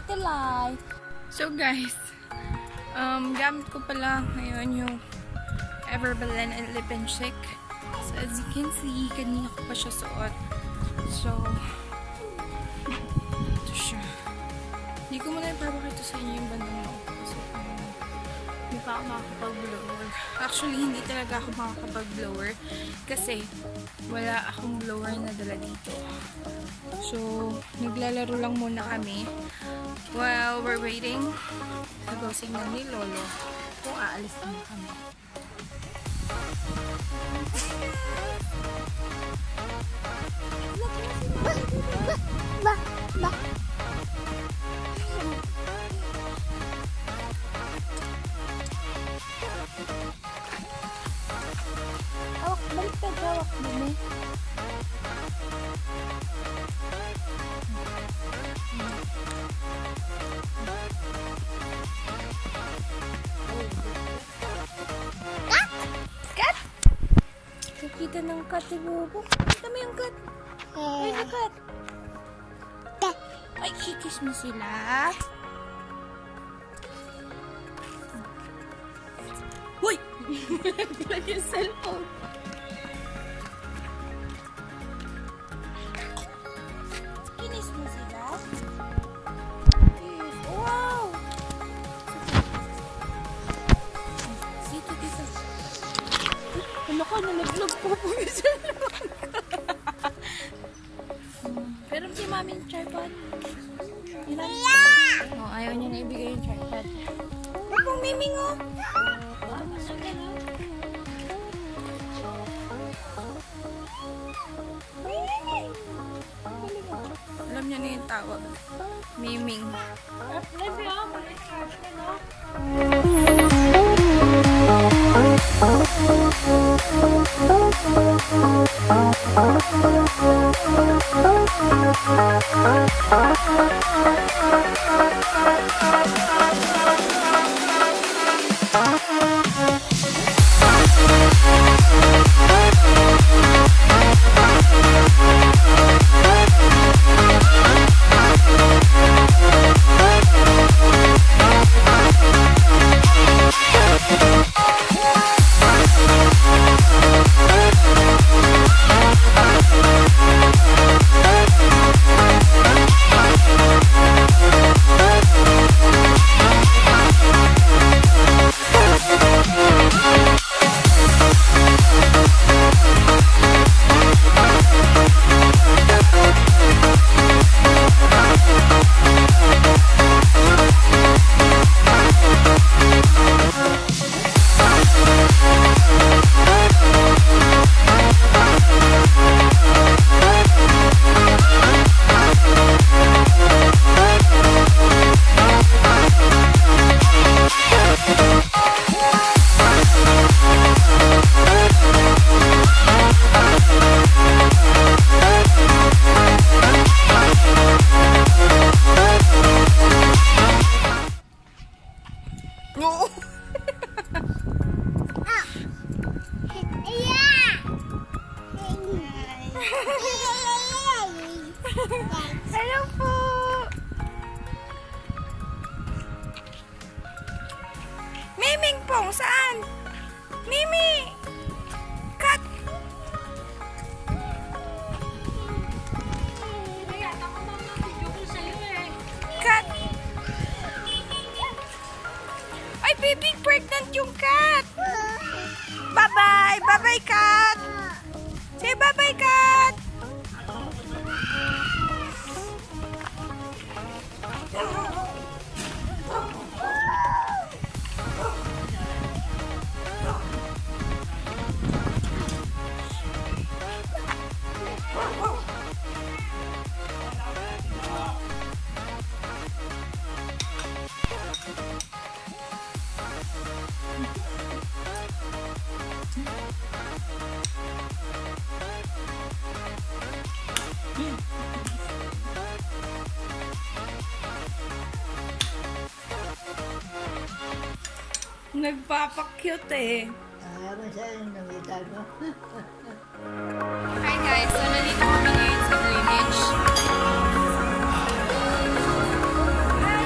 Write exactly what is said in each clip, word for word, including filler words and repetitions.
Ate Lai. So guys, um, gamit ko pala ngayon yung Everbelen and Lip and Chic. So as you can see, kanina ko pa siya suot. So, ito siya. Hindi ko muna ipapakita sa inyo yung bandang loob. Kasi um, hindi pa ako makakapag-blower. Actually, hindi talaga ako makakapag-blower. Kasi wala akong blower na dala dito. So, naglalaro lang muna kami while we're waiting sa dosing ng ni Lolo kung aalis na kami. Ba, ba. Hawak, balik ka, hawak, bumi. Kat! Kat! Nakita ng kat si Bobo. Kita mo yung kat. Ay, na kat. Ay, kikis mo sila. Uy! Naglag yung cellphone. Kinis mo sila. Wow! Dito, dito. Ano ka, nalaglag po po yung cellphone. Pero si mami yung tripod. Oh, ayaw niya na ibigay yung tripod. Huwag mong miming, oh! Alam niya na yung tawag. Miming. Hello po! Miming Pong, saan? Mimi! Kat! Kat! Ay, baby, pregnant yung cat! Bye-bye! Bye-bye, cat! Say bye-bye, cat! Nagpapakyute eh. Ah, masaya nakita ko. Hi guys, so nandito kami ngayon sa Greenwich. Hi!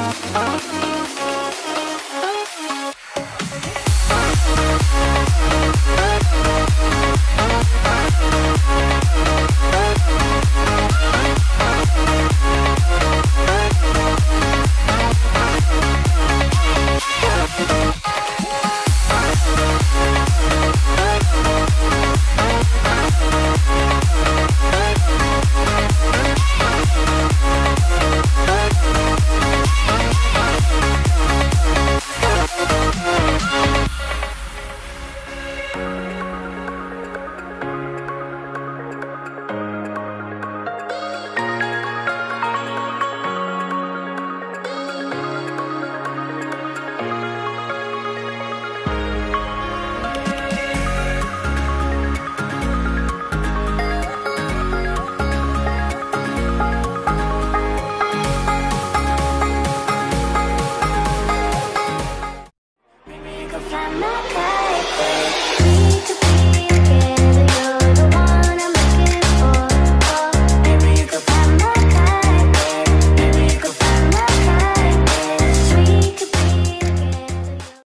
Bye!